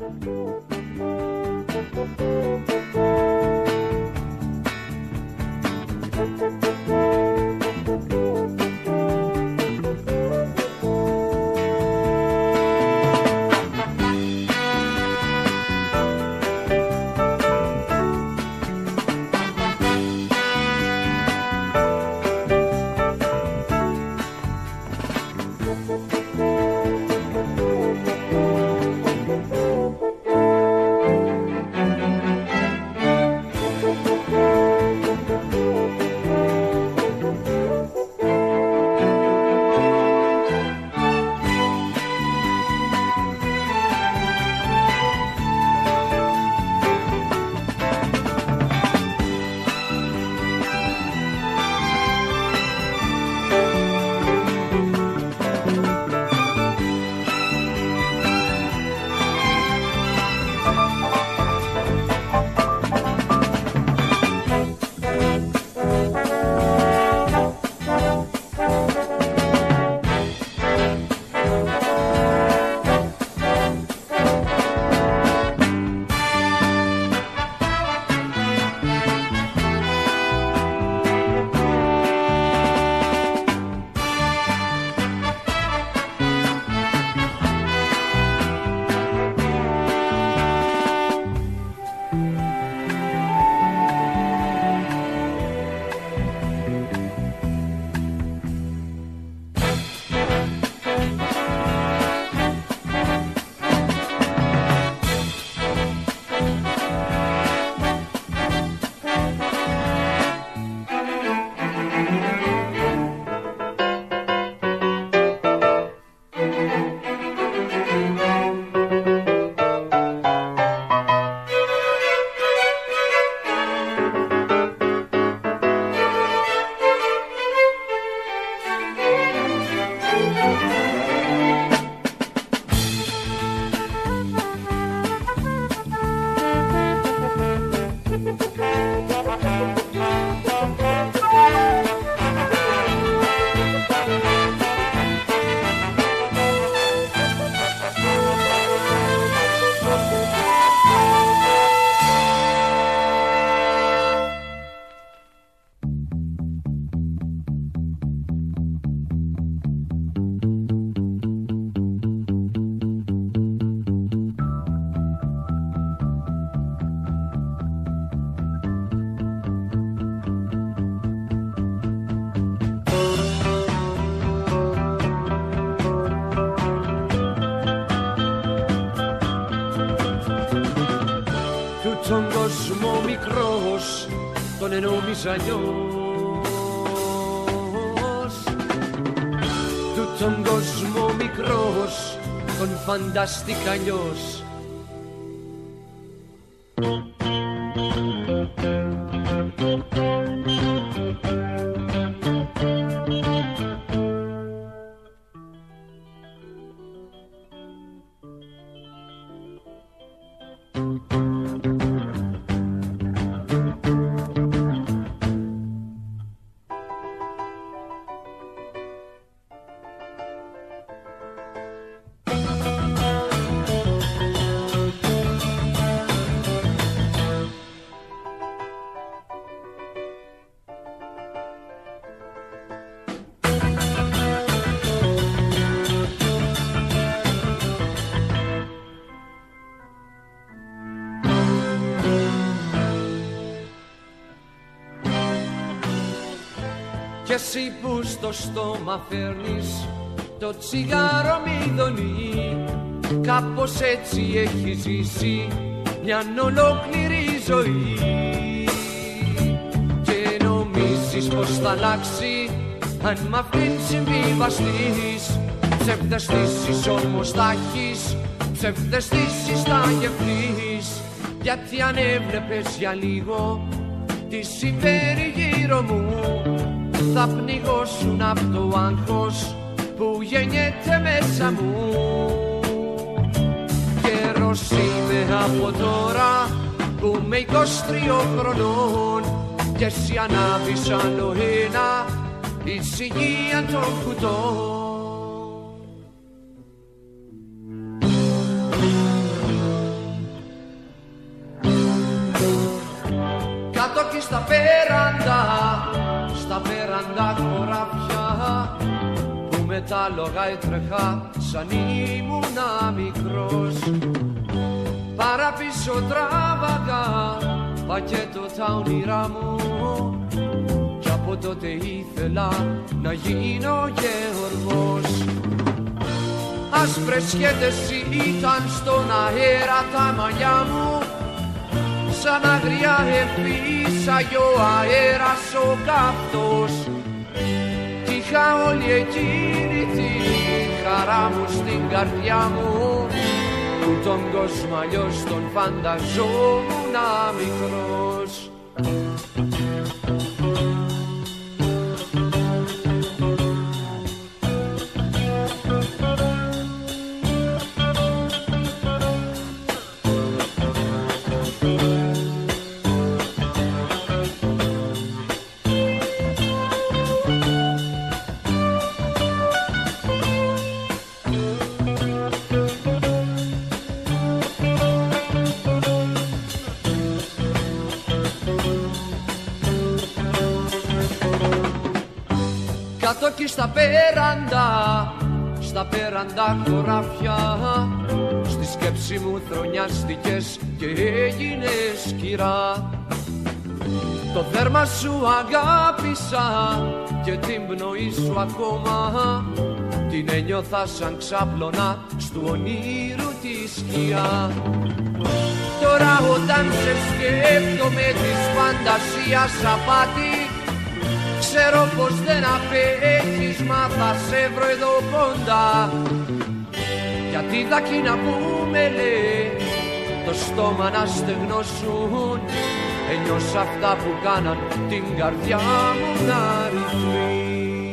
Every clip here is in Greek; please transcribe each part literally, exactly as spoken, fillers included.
Τον κόσμο μικρός τον ενόμιζα αλλιώς, του τον κόσμο μικρός τον φανταστήκα αλλιώς. Κι εσύ που στο στόμα φέρνεις το τσιγάρο μηδονί, κάπως έτσι έχει ζήσει μια ολόκληρη ζωή. Και νομίζεις πως θα αλλάξει αν μ' αυτήν συμβιβαστείς. Ψευδαισθήσεις όμως θα έχεις, ψευδαισθήσεις θα γευτείς. Γιατί αν έβλεπες για λίγο τι συμβαίνει γύρω μου, θα πνιγώσουν απ' το άγχος που γεννιέται μέσα μου. Καιρός είμαι από τώρα που είμαι εικοσιτρία χρονών, και εσύ ανάβεις άλλο ένα ησυχία των κουτών. πέραντα, στα πέραντα χωράφια που με τα λόγα έτρεχα σαν ήμουνα μικρός. Παραπίσω τράβαγα πακέτο τα όνειρά μου κι από τότε ήθελα να γίνω γεωργός. Άσπρες σχέτες ήταν στον αέρα τα μαλλιά μου, σαν αγριά εφήσαγε ο αέρας ο καυτός. Κι είχα όλη εκείνη τη χαρά μου στην καρδιά μου, που τον κόσμο αλλιώς τον φανταζόμουν μικρός. Κάτω εκεί στα πέραντα, στα πέραντα χωράφια, στη σκέψη μου θρονιάστηκες και έγινες κυρά. Το δέρμα σου αγάπησα και την πνοή σου ακόμα, την ένιωθα σαν ξάπλωνα στου ονείρου τη σκιά. Τώρα όταν σε σκέφτομαι της φαντασίας απάτη, ξέρω πως δεν απέχεις, μα θα σε βρω εδώ κοντά. Γιατί τα κοινά που με λέει το στόμα να στεγνώσουν, ένιωσα αυτά που κάναν την καρδιά μου να ρυθμεί.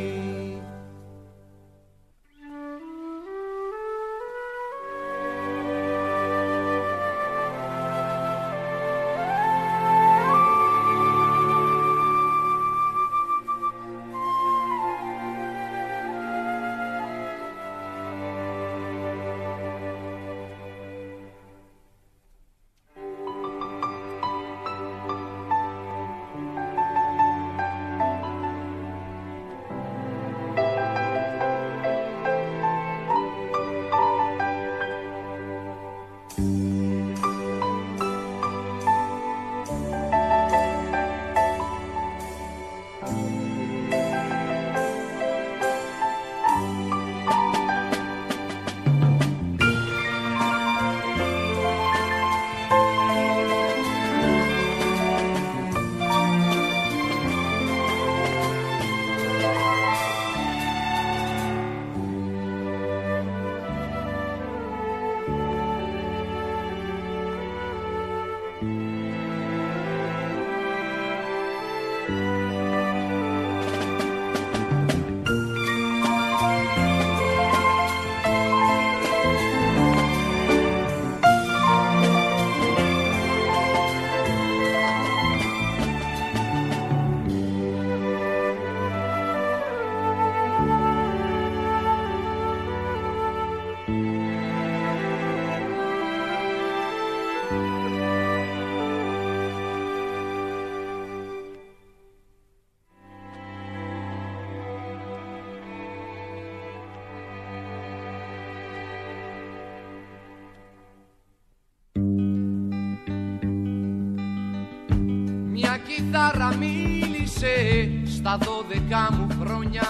Κιθάρα μίλησε στα δώδεκα μου χρόνια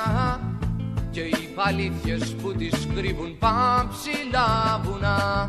και οι αλήθειες που τις κρύβουν παμψηλά βουνά.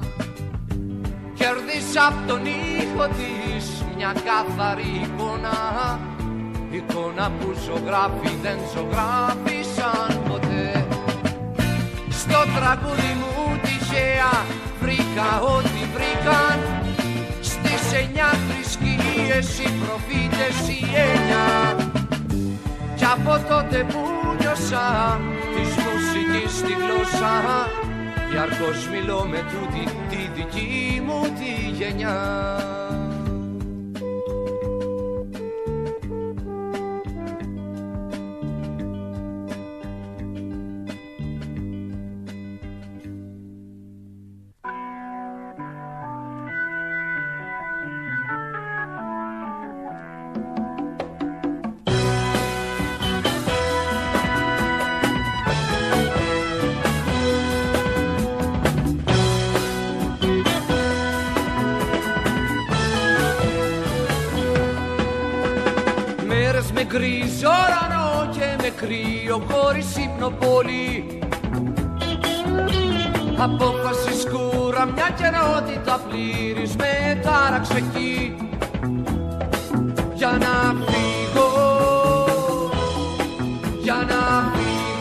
Κέρδισα απ' τον ήχο της μια καθαρή εικόνα, εικόνα που ζωγράφοι δεν ζωγράφησαν ποτέ. Στο τραγούδι μου τυχαία βρήκα ό,τι βρήκαν, στις εννιά θρησκείες οι προφήτες οι εννιά. Κι από τότε που νιώσα της μουσικής τη γλώσσα, διαρκώς μιλώ με τούτη τη δική μου τη γενιά. κρύο χωρίς ύπνο πόλη. Απόφαση σκούρα, μια καιρότητα πλήρης με τάραξε εκεί για να φύγω, για να φύγω.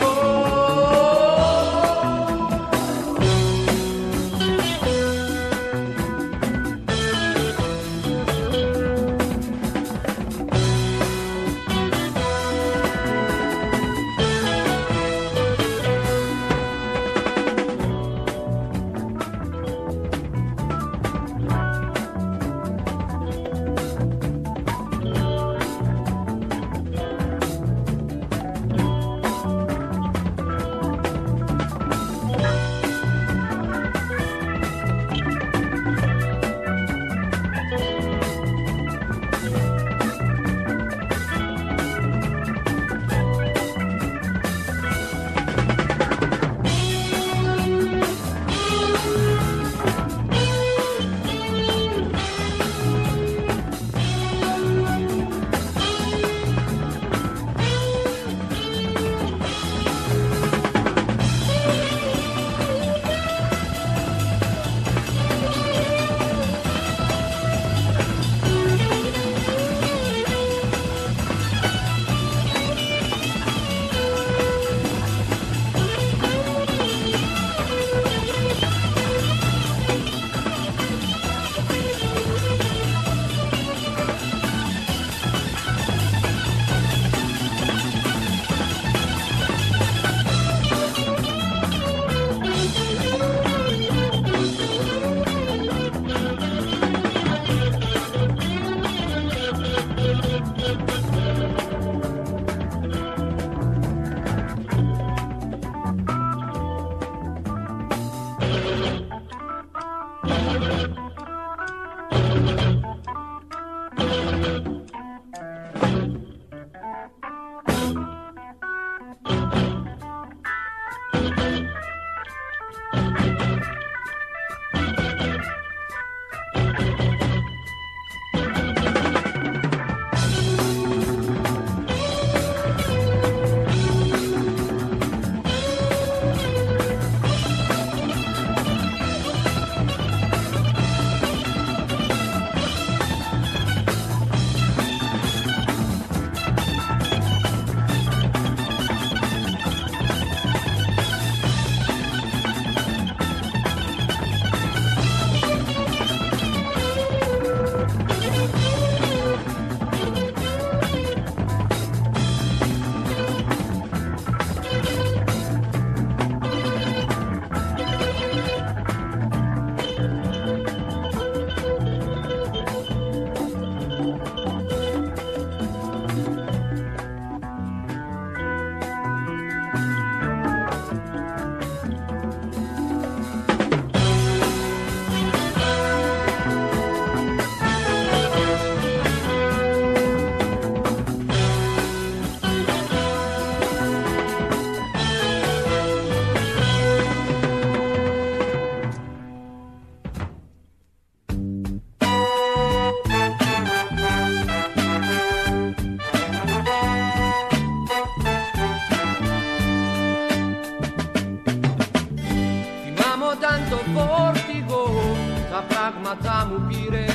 πράγματα μου πήρε,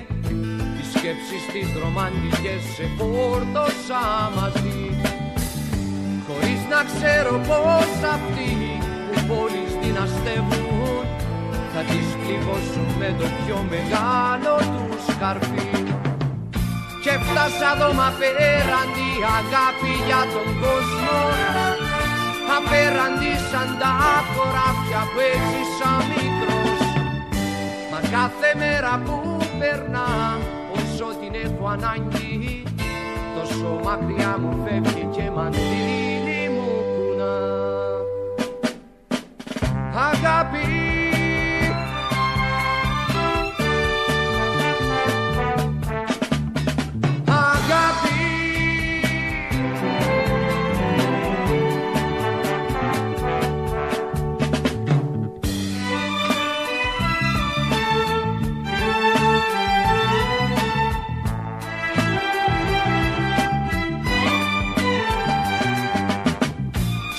τις σκέψεις τις ρομαντικές σε φόρτωσα μαζί, χωρίς να ξέρω πως αυτοί που πόλεις δυναστεύουν θα τις πληγώσουν με το πιο μεγάλο τους καρφί. Και φτάσα εδώ μ' απέραντη αγάπη για τον κόσμο, απέραντη σαν τα χωράφια που έζησα μικρός. Μα κάθε μέρα που περνά, όσο την έχω ανάγκη, τόσο μακριά μου φεύγει και μαντήλι μου κουνά. Αγάπη,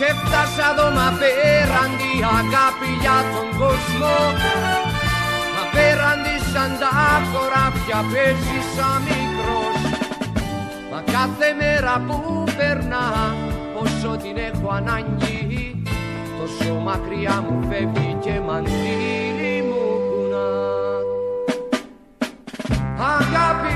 Έφτασα εδώ μ' απέραντη αγάπη για τον κόσμο. Μ' απέραντη σαν τα χωράφια παίζησα μικρός. Μα κάθε μέρα που περνά, όσο την έχω ανάγκη, τόσο μακριά μου φεύγει και μαντήλι μου κουνά. Αγάπη,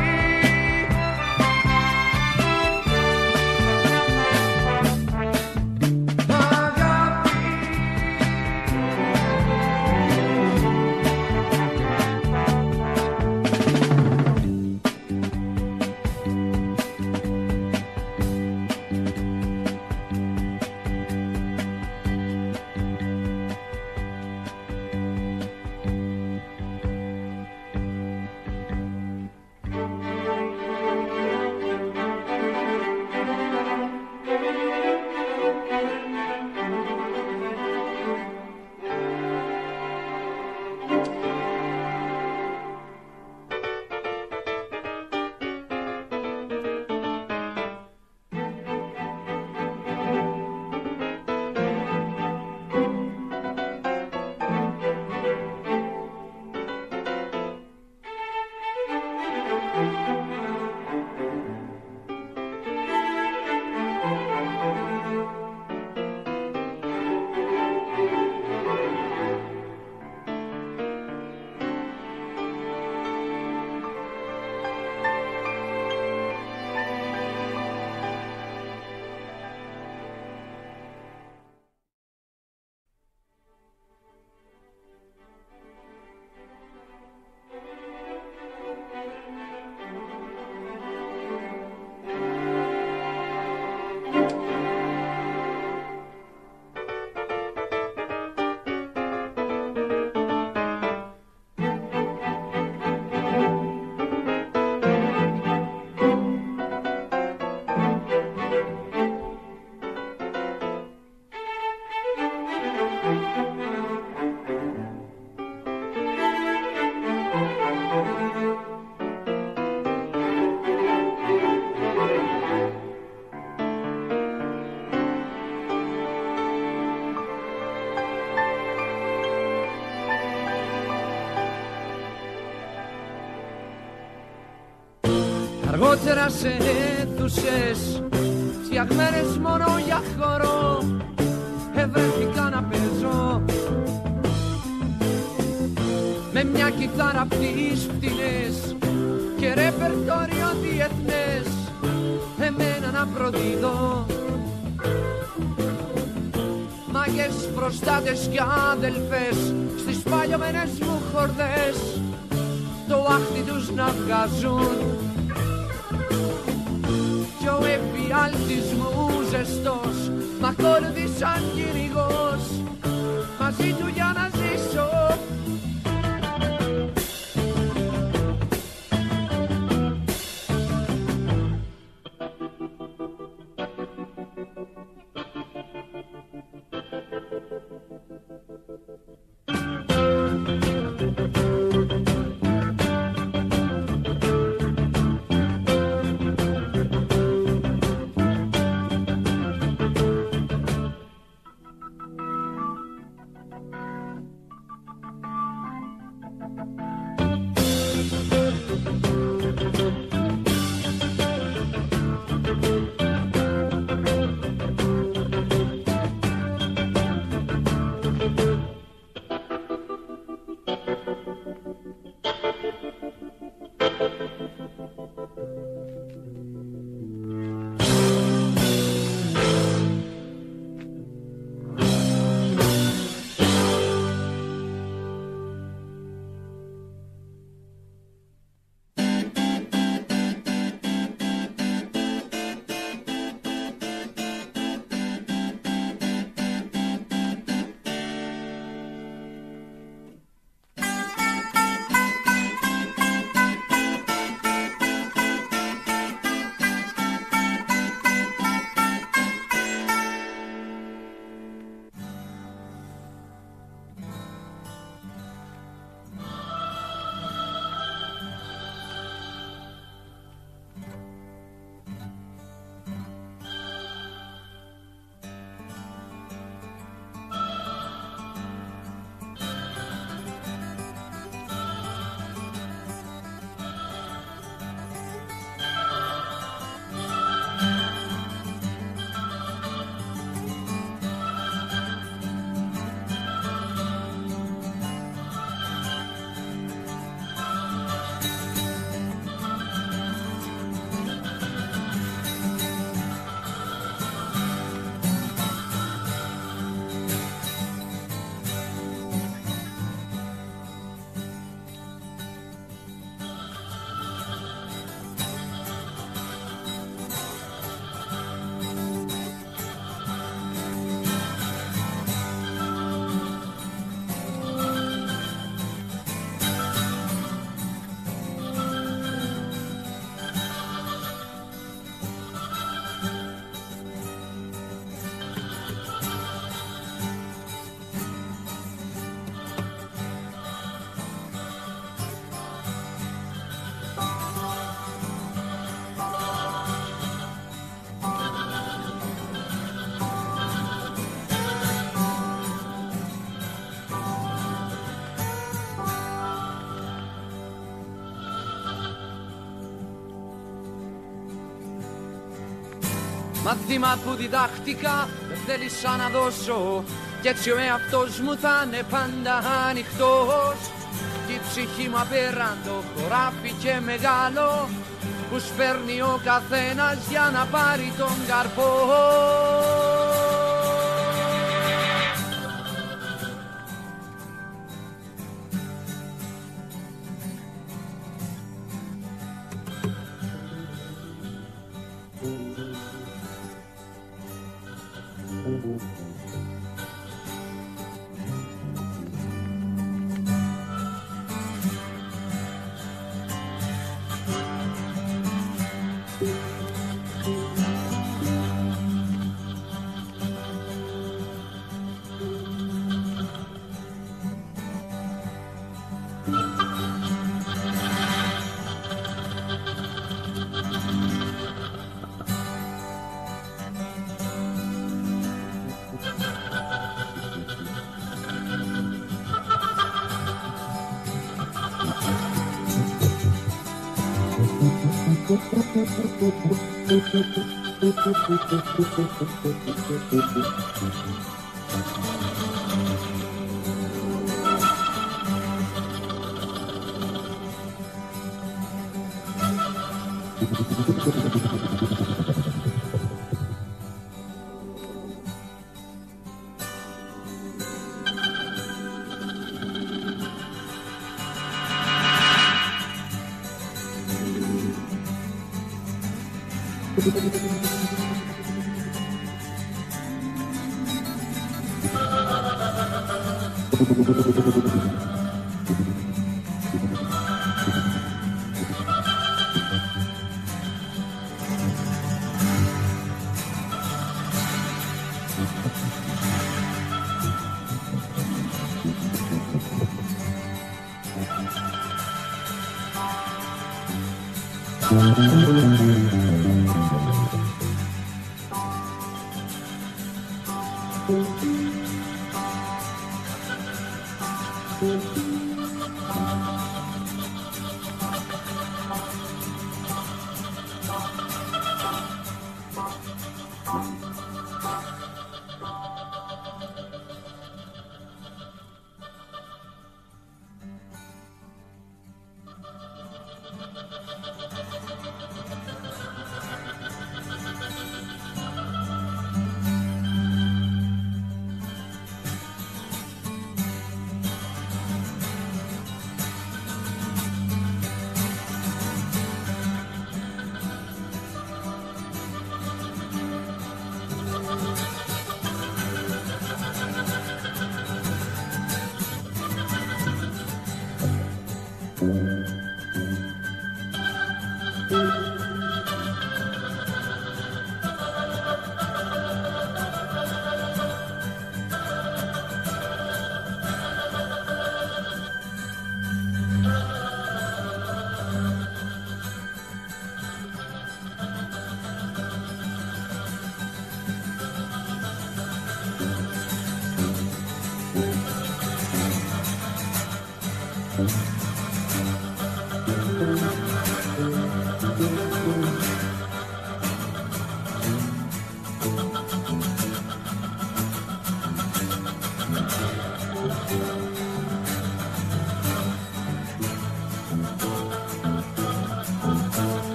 αργότερα σε αίθουσες φτιαγμένες μόνο για χορό ευρέθηκα να παίζω με μια κιθάρα απ' τις φτηνές και ρεπερτόριο διεθνές εμένα να προδίδω. Μάγες, προστάτες κι αδελφές στις παλιωμένες μου χορδές το άχτι τους να βγάζουν κι ο εφιάλτης μου ζεστός μ' ακολουθήσαν κυνηγός μαζί του για να ζήσω. μάθημα που διδάχτηκα δεν θέλησα να δώσω, κι έτσι ο εαυτός μου θα είναι πάντα ανοιχτός. Κι η ψυχή μου απέραν το χωράφι και μεγάλο που σπέρνει ο καθένας για να πάρει τον καρπό.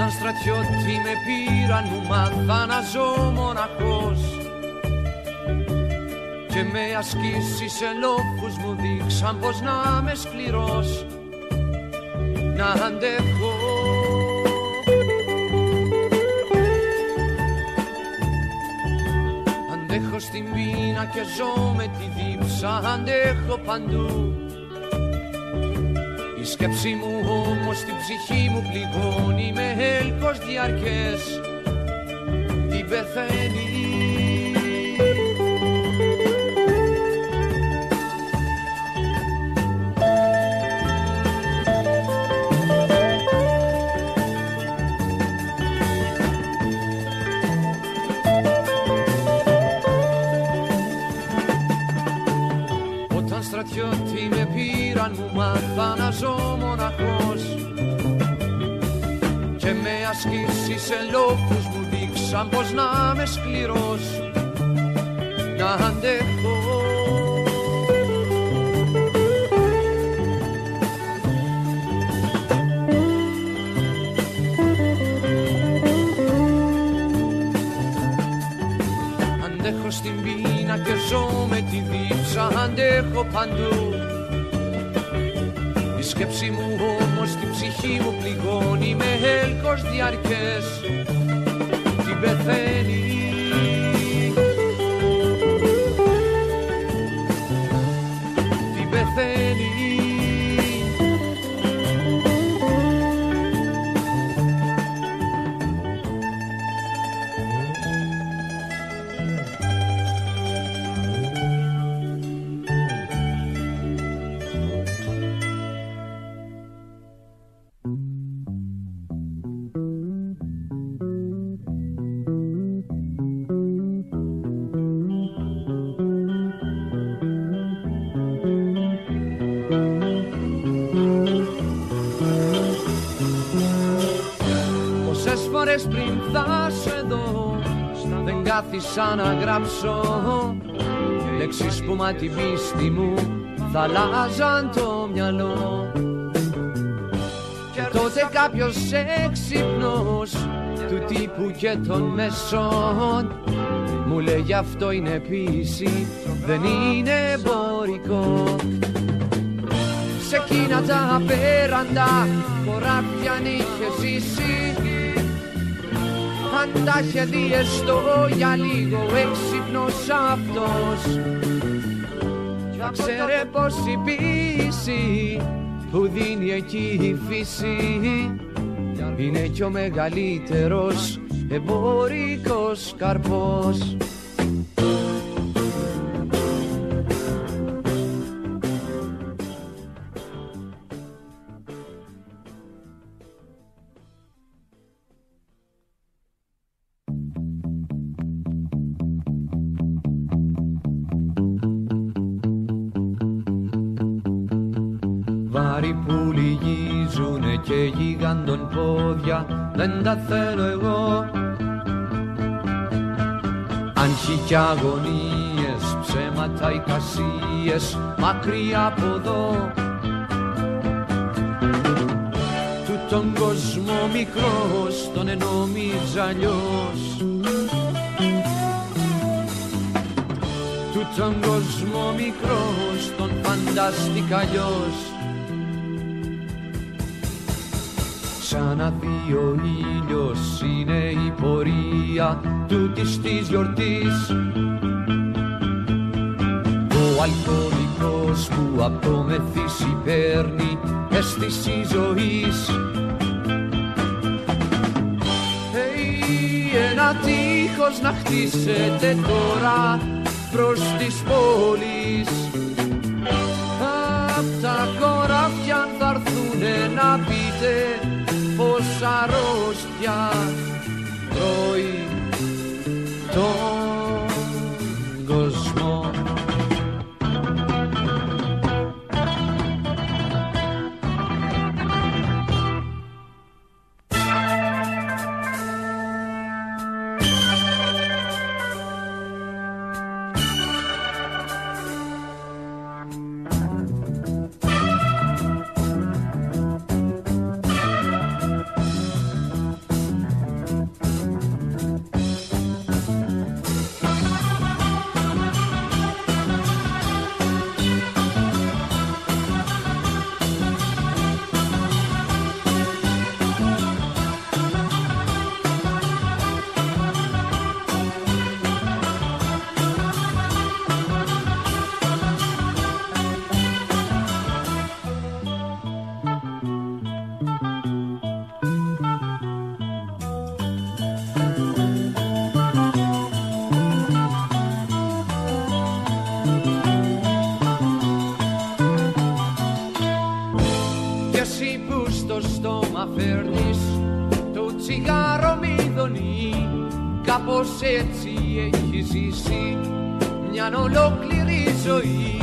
Όταν στρατιώτη με πήραν μου μάθα να ζω μοναχός και με ασκήσεις σε λόφους μου δείξαν πως να είμαι σκληρός, να αντέχω. Αντέχω στην πείνα και ζω με τη δίψα, αντέχω παντού. Η σκέψη μου όμως την ψυχή μου πληγώνει με έλκος διαρκές, την πεθαίνει. Όταν στρατιώτη με πήραν μου μάθα να ζω μοναχός και με ασκήσεις σε λόφους μου δείξαν πως να είμαι σκληρός, να αντέχω. Αντέχω στην πείνα και ζω με τη δίψα, αντέχω παντού. Η σκέψη μου όμως την ψυχή μου πληγώνει με έλκος διαρκές, την πεθαίνει. Την πεθαίνει. Πριν φτάσω εδώ δεν κάθισα να γράψω λέξεις που μα την πίστη μου θα αλλάζαν το μυαλό. Και τότε κάποιος έξυπνος του τύπου και των μέσων μου λέγει αυτό είναι ποίηση, δεν είναι εμπορικό. Σε εκείνα τα απέραντα χωράφια αν είχε ζήσει, αν τα είχε δει έστω για λίγο έξυπνος αυτός, θα ξέρε πως η ποίηση που δίνει εκεί η φύση είναι κι ο μεγαλύτερος εμπορικός καρπός. Βάρη που λυγίζουνε και γίγαντων πόδια δεν τα θέλω εγώ. Άγχη κι αγωνίες, ψέματα, εικασίες μακριά από εδώ. Του τον κόσμο μικρός τον ενόμιζα αλλιώς, του τον κόσμο μικρός τον φαντάστηκα αλλιώς. Σαν να δει ο ήλιος είναι η πορεία τούτης της γιορτής. Ο αλκοολικός που απ' το μεθύσι παίρνει αίσθηση ζωής. Hey, ένα τείχος να χτίσετε τώρα προς της πόλης. Απ' τα χωράφια θα έρθουνε να πείτε πως αρρώστια τρώει τον κόσμο. εσύ που στο στόμα φέρνεις το τσιγάρο μη δονεί, κάπως έτσι έχει ζήσει μια ολόκληρη ζωή.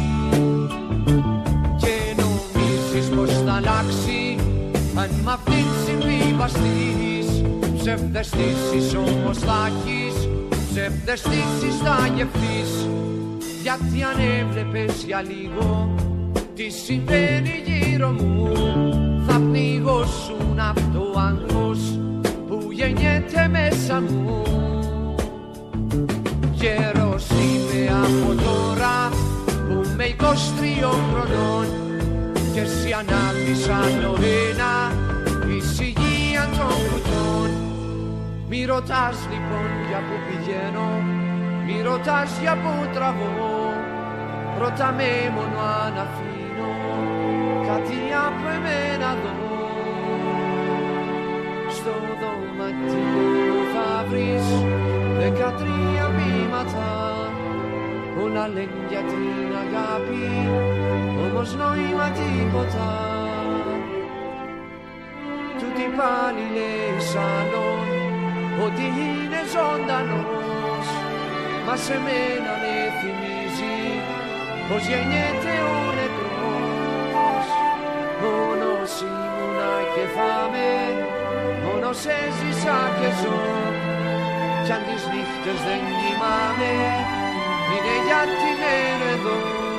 Και νομίζεις πως θα αλλάξει αν μ' αυτήν συμβιβαστείς, ψευδαισθήσεις όμως θα έχεις, ψευδαισθήσεις θα γευτείς. Γιατί αν έβλεπες για λίγο τι συμβαίνει γύρω μου, θα πνιγώσουν απ' το άγχος που γεννιέται μέσα μου. Καιρός είμαι από τώρα που με εικοσιτρία χρονών κι εσύ ανάβεις άλλο ένα ησυχία των κουτών. Μη ρωτάς λοιπόν για που πηγαίνω, μη ρωτάς για που τραβώ, ρώτα με μόνο αν αφήνω κάτι από εμένα δω. Στο δωματίο θα βρεις δεκατρία μήματα, όλα λένε για την αγάπη, όμως νόημα τίποτα. Τούτη πάλι λέει σαλόν ότι είναι ζωντανός, μα σε μένα με θυμίζει πως γεννιέται ο νεκρός. Μόνος ήμουνα και θα με, μόνος έζησα και ζω, κι αν τις νύχτες δεν κοιμάμαι είναι γιατί μένω εδώ.